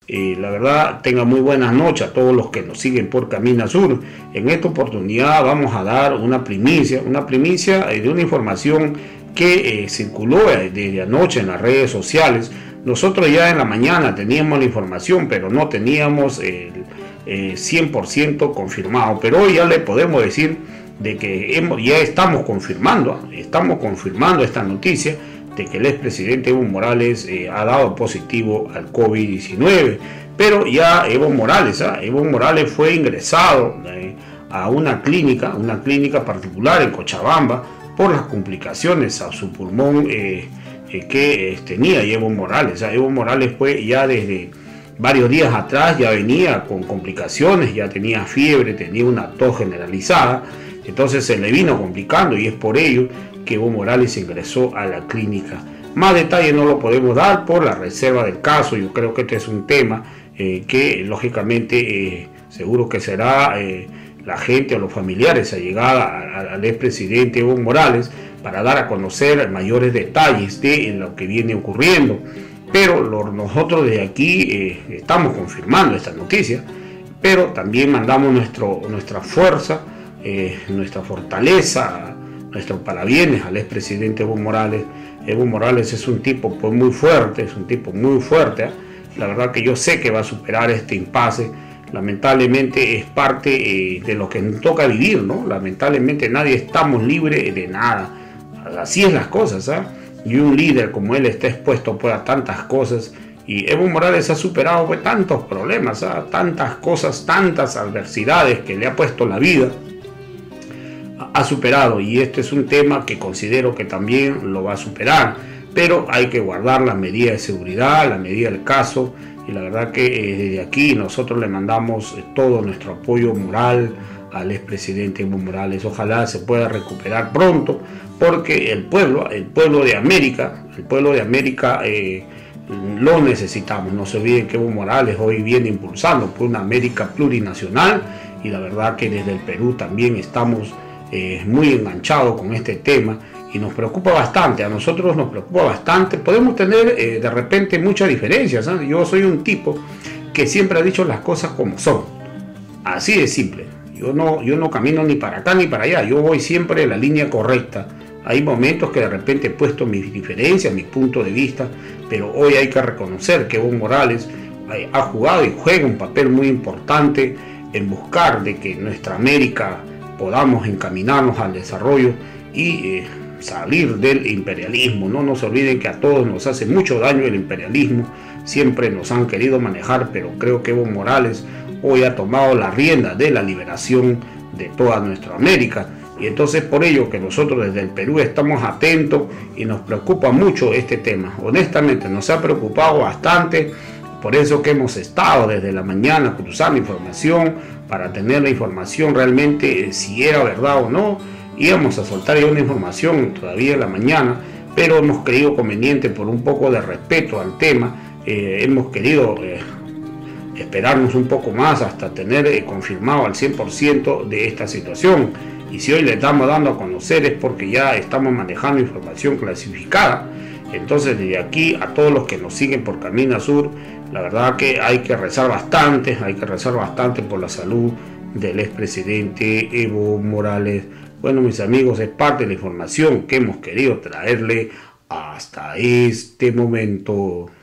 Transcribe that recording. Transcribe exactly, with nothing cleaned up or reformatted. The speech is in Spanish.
Eh, la verdad, tengan muy buenas noches a todos los que nos siguen por Camina Sur. En esta oportunidad vamos a dar una primicia, una primicia eh, de una información que eh, circuló eh, desde anoche en las redes sociales. Nosotros ya en la mañana teníamos la información, pero no teníamos el eh, cien por ciento confirmado. Pero hoy ya le podemos decir de que hemos, ya estamos confirmando, estamos confirmando esta noticia de que el expresidente Evo Morales eh, ha dado positivo al COVID diecinueve, pero ya Evo Morales, ¿ah? Evo Morales fue ingresado eh, a una clínica, una clínica particular en Cochabamba por las complicaciones a su pulmón eh, eh, que eh, tenía Evo Morales. ¿ah? Evo Morales fue ya desde varios días atrás, ya venía con complicaciones, ya tenía fiebre, tenía una tos generalizada, entonces se le vino complicando y es por ello que Evo Morales ingresó a la clínica. Más detalles no lo podemos dar por la reserva del caso. Yo creo que este es un tema eh, que lógicamente eh, seguro que será eh, la gente o los familiares allegada al expresidente Evo Morales para dar a conocer mayores detalles de lo que viene ocurriendo. Pero lo, nosotros desde aquí eh, estamos confirmando esta noticia, pero también mandamos nuestro, nuestra fuerza, eh, nuestra fortaleza, nuestros parabienes al expresidente Evo Morales. Evo Morales es un tipo pues, muy fuerte, es un tipo muy fuerte. ¿eh? La verdad que yo sé que va a superar este impasse. Lamentablemente es parte eh, de lo que nos toca vivir, ¿no? Lamentablemente nadie estamos libres de nada. Así es las cosas, ¿eh? Y un líder como él está expuesto pues, a tantas cosas. Y Evo Morales ha superado pues, tantos problemas, ¿eh? tantas cosas, tantas adversidades que le ha puesto la vida. Ha superado, y este es un tema que considero que también lo va a superar, pero hay que guardar las medidas de seguridad, la medida del caso, y la verdad que eh, desde aquí nosotros le mandamos eh, todo nuestro apoyo moral al expresidente Evo Morales. Ojalá se pueda recuperar pronto, porque el pueblo, el pueblo de América, el pueblo de América eh, lo necesitamos. No se olviden que Evo Morales hoy viene impulsando por una América plurinacional, y la verdad que desde el Perú también estamos Eh, muy enganchado con este tema y nos preocupa bastante, a nosotros nos preocupa bastante. Podemos tener eh, de repente muchas diferencias, ¿eh? Yo soy un tipo que siempre ha dicho las cosas como son, así de simple. Yo no, yo no camino ni para acá ni para allá, yo voy siempre en la línea correcta. Hay momentos que de repente he puesto mis diferencias, mi punto de vista, pero hoy hay que reconocer que Evo Morales eh, ha jugado y juega un papel muy importante en buscar de que nuestra América podamos encaminarnos al desarrollo y eh, salir del imperialismo. No nos olviden que a todos nos hace mucho daño el imperialismo, siempre nos han querido manejar, pero creo que Evo Morales hoy ha tomado la rienda de la liberación de toda nuestra América, y entonces por ello que nosotros desde el Perú estamos atentos y nos preocupa mucho este tema. Honestamente nos ha preocupado bastante, por eso que hemos estado desde la mañana cruzando información para tener la información realmente si era verdad o no. Íbamos a soltar ya una información todavía en la mañana, pero hemos creído conveniente por un poco de respeto al tema, eh, hemos querido eh, esperarnos un poco más hasta tener eh, confirmado al cien por ciento de esta situación. Y si hoy le estamos dando a conocer es porque ya estamos manejando información clasificada. Entonces desde aquí a todos los que nos siguen por Camina Sur, la verdad que hay que rezar bastante, hay que rezar bastante por la salud del expresidente Evo Morales. Bueno, mis amigos, es parte de la información que hemos querido traerle hasta este momento.